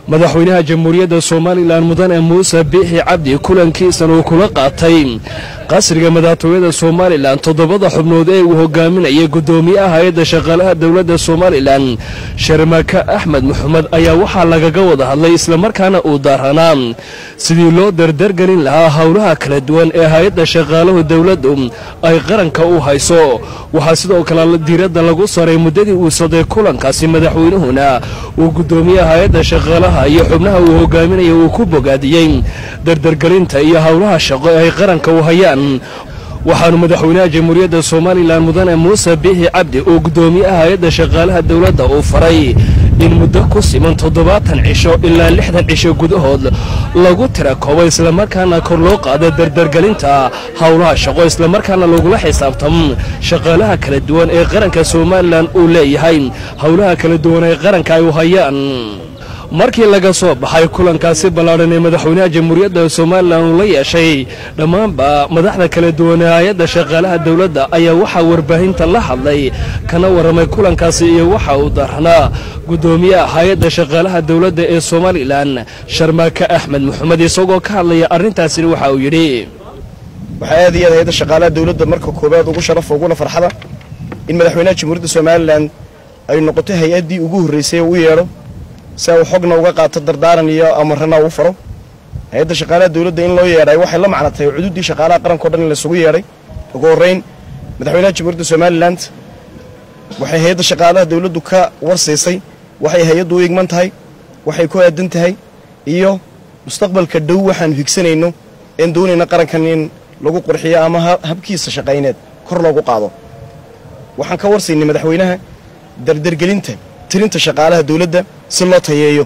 madaxweynaha jamhuuriyadda Soomaaliland mudane Muuse Biixi Cabdi kulankiisan uu kula qaatay qasriga madaxtooyada Soomaaliland toddobada xubnood ee uu hogaaminayay gudoomiyaha hay'adda shaqaalaha dawladda Soomaaliland Sharmaaka Axmed Maxamed ayaa waxa lagaga wada hadlay isla markaana uu daaranaa sidii loo dardargelin lahaa hawlaha kala duwan ee hay'adda shaqaalaha dawladdu ay qaranka u hayso waxa sidoo kale diiradda lagu saaray muddadii uu socday kulankaasi madaxweynuhuna uu gudoomiyaha hay'adda shaqaalaha iyo xubnaha uu hogaaminayay uu ku bogaadiyay dardargelinta iyo hawlaha shaqo ay qaranka u hayaan waxaanu madaxweynaha jamhuuriyadda Soomaaliland mudane Muuse Biixi Cabdi oo gudoomiyaha hay'adda shaqaalaha dawladda uu faray in muddo ku siman 70 cisho ilaa 60 cisho gudahood lagu tirakoobay isla markaana kor loo qaado dardargelinta hawlaha shaqo isla markaana lagula xisaabtamo shaqaalaha kala duwan ee qaranka Soomaaliland uu leeyahay hawlaha kala duwan ee qaranka ay u hayaan markii laga soo baxay kulankaasi balaaran ee madaxweynaha jamhuuriyadda Soomaaliland uu la yeeshay dhamaanba madaxda kala duwan ee hay'adda shaqaalaha dawladda ayaa waxa warbaahinta la hadlay kana waramay kulankaasi iyo waxa uu daarnaa gudoomiyaha hay'adda shaqaalaha dawladda ee Soomaaliland Sharmaaka Axmed Maxamed isagoo ka hadlaya arrintaasi waxa uu yiri waxa aad iyo aad hay'adda shaqaalaha dawladda marka koobaad ugu sharaf ugu farxada in madaxweynaha jamhuuriyadda Soomaaliland ay noqoto hay'adii ugu horeysay oo u yeero سو حقنا وقعت الدردارن يا أمرنا وفروا هيدا شغالة دولة إن لو يراي واحد لا معناته عدود دي شغالة قرن كودن اللي سوي يراي وقورين مدحونا جمهورية الصوماليلاند وحي هيدا شغالة دولة دوكا ورسيسي وحي هيدو يجمنت هاي وحي كو أدنت هاي إيو مستقبل كدو وحن فيكسين إنه إن دوني نقرن كنين لوجو قرحية أما هبكيس شقاينات كر لوجو قاضو وحن كورسي إن مدحوينها دردرجلينته ترينت شغالة دولة سلطة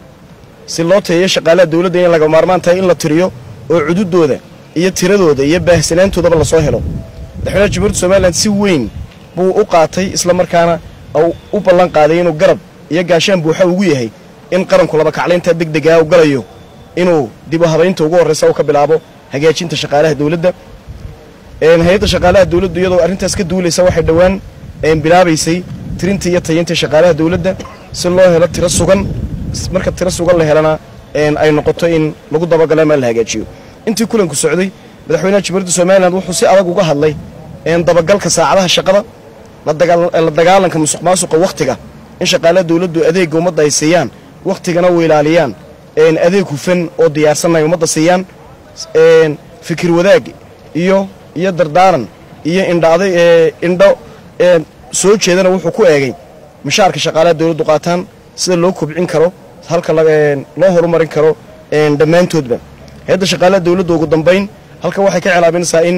هي شغالة دولة إن لقوا مارمان تاين لا تريو وعدود دوده يتيرد دوده يبه سنين تودا بالله صاهره دحين جمهورية الصوماليلاند سوين بو أقاطي إسلام مركانا أو أبلغ قاعدين وقرب يجاشان بوحويه هي إن قرن كل بك علين تدق دقة وقريو إنه دبوا هبين توجور رسوا كبلعبو هجاش أنت شغالة دولة إن هي شغالة دولة يدو أنت أسكت دولة سوا حدوان إن بلابيسي ترينتي ينتي شغالة دولة سلوا هلا ترسوغن مركب ترسوغن لهلنا إن أي نقطة إن لقد ضبط كلام الهجاجيو أنت كلن كسعودي مدحونا جمهورية الصوماليلاند وحسي أرجع وجه الله إن ضبط جل كساعدها الشقة للدجال إنك مسق وقتها إن شغالة دولة دو أديك ومضى السيان وقتها نويل عليان إن أديك وفن أودي أرسلنا ومضى السيان إن فكر وذاك يقدر دارن إن دعدي إن دو سوق شيء ده وحكوا أجين مشاركة شغالات دولة دقاتان سيد لو كوبعين كرو هالك لا هرمارين كرو إن دمان تودبه هذا شغالات دولة قدام بين هالك واحد كعلى بين سائن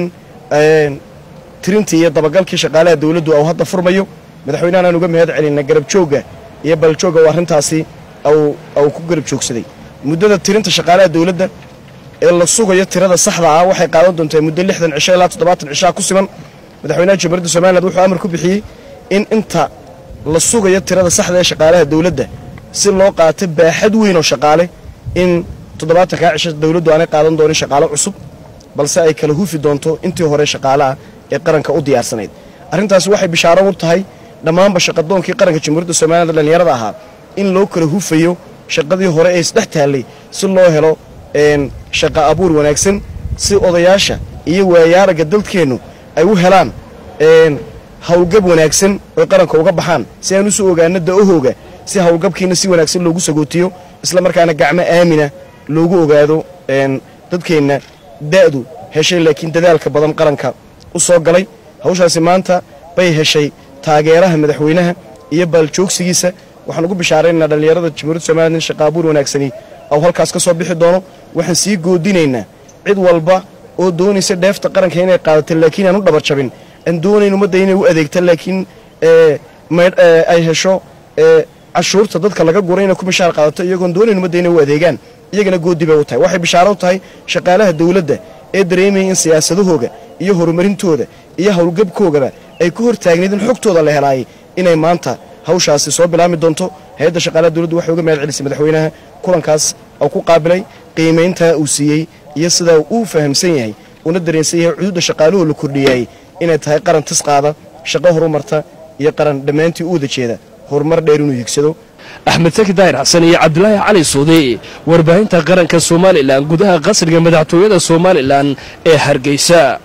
ترينتي طبقال كي شغالات دولة أو هذا فرميو مدحونا أنا نقوم هذا علينا قرب شوقة يبل شوقة وارن تاسي أو كقرب شوق سدي مدة ترينت شغالات دولة ده إلا السوق يترى هذا صح ضاع واحد قاعد أنت مدة اللي إحنا عشاء لا تضبط العشاء كسبان مدحونا جمهورية الصوماليلاند وحو أمر كبحي إن أنت للسوق يترى صحة شغالة دولة سن لو قاتب بحد وين وشغالة إن تضبط كعشة دولة وأنا قاعدين دوري شغالة عصب بل سأي كله في دونتو أنت هوري شغالة يقرن كأودي أرسنيد أرنت أسوحي بشارة ورتهاي لما بشقدون كي قرن كجمهورية الصوماليلاند لأن يرضاها إن لو كله فيه شقدي هوري استحتها لي سن لو هلو إن شقة أبور ونكسن سي أضياشة ويارا قدلت كينو أيوه هلان إن hawlgab wanaagsan oo qaranka uga baxaan si aan u soo ogaanada ohooga si hawlgabkiina si wanaagsan loogu sagootiyo isla markaana gacmo aamina loogu ogaado dadkeena daadu heshay laakiin dadaalka badan qaranka u soo galay hawshaasi maanta bay heshay taageeraha madaxweynaha iyo baljoogsigiisa waxaan ugu bishaareynaa dhalinyarada jamhuuriyadda Soomaaliland shaqaabuur wanaagsani oo halkaas ka soo bixi doono waxaan sii goodinaynaa cid walba oo doonaysa dheefta qaranka inay qaadato laakiin aan u dhabar jabin أن دوني نمديني وأذيك لكن ما أيهشوا عشور تضد كلا جورينا كم شهر قادت يجون دوني نمديني وأذيكان يجينا جود دبوتها واحد بشارتها شقالها الدولة ده إدريمي إن سياسة هوجا يهور مرين تودا يهور جب كوجا أي كور تاجنيد الحق تودا اللي هلاي إن مانتا هوش عسى صوب بالعام دونتو هذا شقالة الدولة واحد وجمع العلس مدحوينها كورن كاس أو كو قابلي قيمتها أوسيي يصدق وفهم سيئي وندرين سيئي عدود شقالوه الكردية إن تهاي قرن تسقاطه شقه هرمرته يقرن دمانتي أود كذا هرمر ديرونو يكسدو axmed saki daahir xasan iyo cabdilaahi cali suudi warbaahinta qaranka somalilan gudaha qasriga madaxtooyada somalilan ee hargeysa.